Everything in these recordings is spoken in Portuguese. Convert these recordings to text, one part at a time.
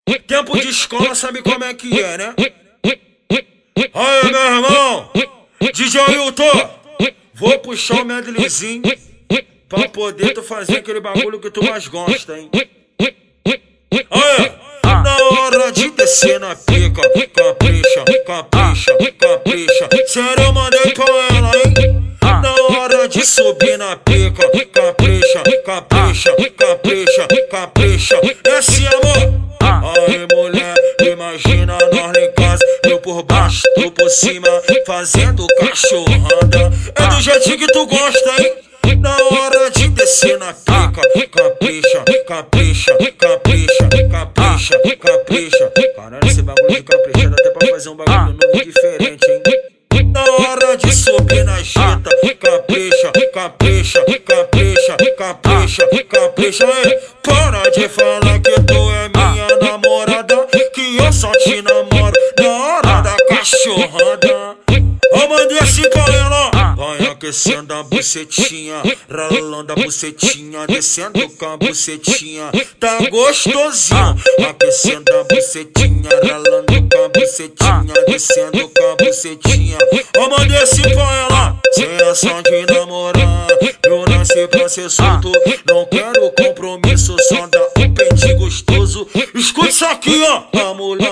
Tempo de escola, sabe como é que é, né? Aí, meu irmão, DJ Hilton, vou puxar o medleyzinho pra poder tu fazer aquele bagulho que tu mais gosta, hein? Aí, na hora de descer na pica, capricha, capricha, capricha. Sério, eu mandei pra ela, hein? Na hora de subir na pica, capricha, capricha, capricha, capricha. Esse amor. Aí, mulher, imagina nós lá em casa, eu por baixo, tu por cima, fazendo cachorrada. É do jeitinho que tu gosta, hein? Na hora de descer na pica, capricha, capricha, capricha, capricha, capricha. Caralho, esse bagulho de capricha dá até pra fazer um bagulho novo e diferente, hein? Na hora de subir na jeta, capricha, capricha, capricha, capricha, capricha. Ei, para de falar que tu é minha namorada, que eu só te namoro na hora da cachorrada. Eu mandei assim pra ela, vai aquecendo a bucetinha, ralando a bucetinha, descendo com a bucetinha, tá gostosinho. Aquecendo a bucetinha, ralando com a bucetinha, descendo com a bucetinha. Eu mandei assim pra ela, sem essa de namorar, eu nasci pra ser solto, não quero compromisso, só dá um pente gostoso. Escuta isso aqui, ó. A mulher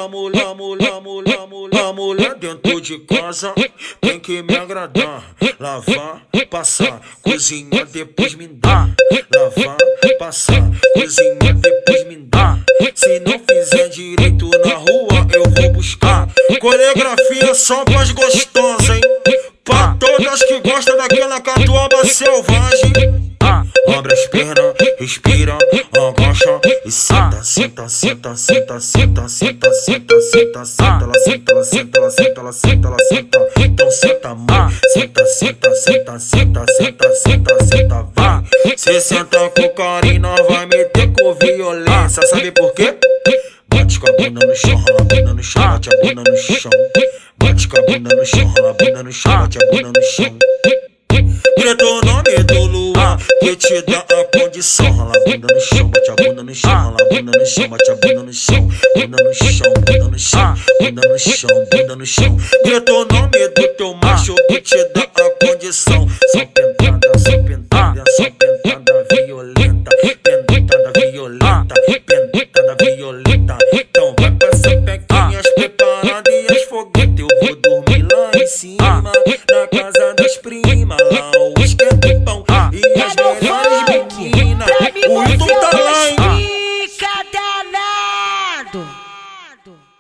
dentro de casa tem que me agradar. Lavar, passar, cozinhar, depois me dar. Lavar, passar, cozinhar, depois me dar. Se não fizer direito na rua, eu vou buscar. Coreografia só pras gostosas, hein? Pra todas que gostam daquela catuaba selvagem. Abre as pernas, respira, agacha e senta, senta, senta, senta, senta, senta, senta, senta, senta, ela senta, ela senta, ela senta, ela senta, ela senta. Então senta, mãe, senta, senta, senta, senta, senta, senta, senta, vai. Se senta com carinho, nós vai meter com violência, sabe por quê? Bate com a bunda no chão, rola a bunda no chão, bate a bunda no chão. Bate com a bunda no chão, rola a bunda no chão, bate a bunda no chão. Grita o nome do luar que te dá a condição. Rola a bunda no chão, bate a bunda no chão, rola a bunda no chão, bate a bunda no chão. Bunda no chão, bunda no chão, bunda no chão, bunda no chão. Grita o nome do teu macho que te dá a condição. Só pentada, só pentada, só pentada violenta, pentada violenta, pentada violenta. Então vai pra essa pequinhas preparadas e as foguetes. Eu vou dormir lá em cima, na casa das primas. Lá o esquenta o pão e as melhores biquinas. O Hilton tá lá, hein? Fica danado.